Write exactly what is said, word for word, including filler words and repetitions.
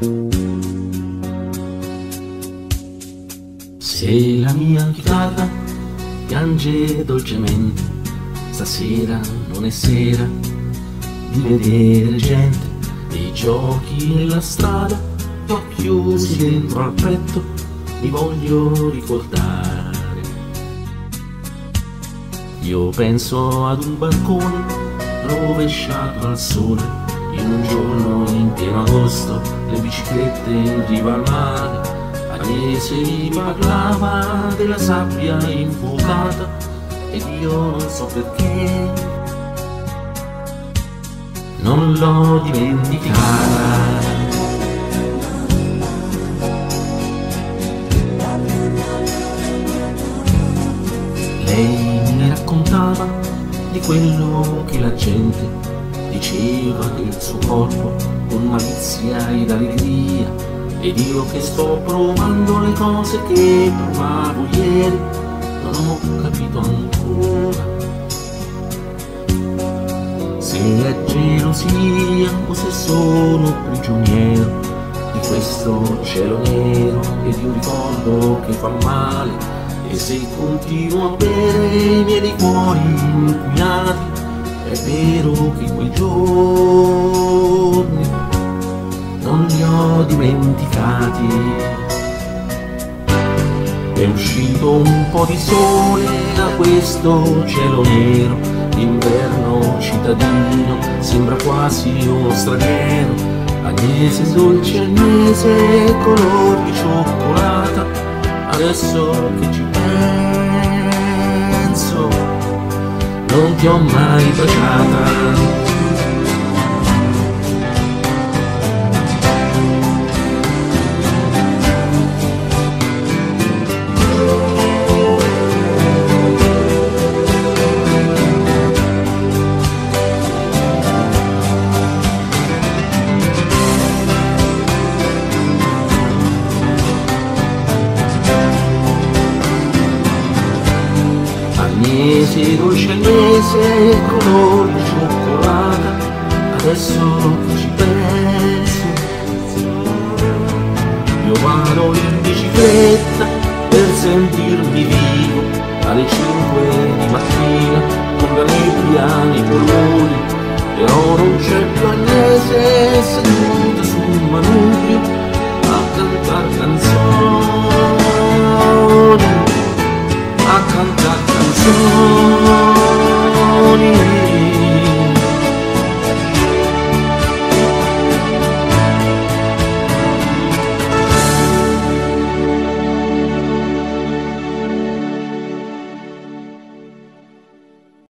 Se la mia chitarra piange dolcemente, stasera non è sera di vedere gente, dei giochi nella strada, ti ho chiusi dentro al petto, mi voglio ricordare. Io penso ad un balcone rovesciato al sole, in un giorno in pieno agosto, le biciclette in riva al mare. Agnese mi parlava della sabbia infuocata ed io non so perché non l'ho dimenticata. Lei mi raccontava di quello che la gente diceva del suo corpo con malizia ed allegria. Ed io che sto provando le cose che provavo ieri, non ho capito ancora se è gelosia o se sono prigioniero di questo cielo nero e di un ricordo che fa male. E se continuo a bere i miei liquori inquinati, è vero che quei giorni non li ho dimenticati. È uscito un po' di sole da questo cielo nero, l'inverno cittadino sembra quasi uno straniero. Agnese, dolce Agnese, color di cioccolata, adesso che ci penso non ti ho mai baciata. Agnese, dolce Agnese, color di cioccolata, adesso che ci penso io vado in bicicletta per sentirmi vivo alle cinque di mattina con la nebbia nei polmoni, però non c'è più Agnese seduta su un manubrio a cantar canzoni, a cantar canzoni.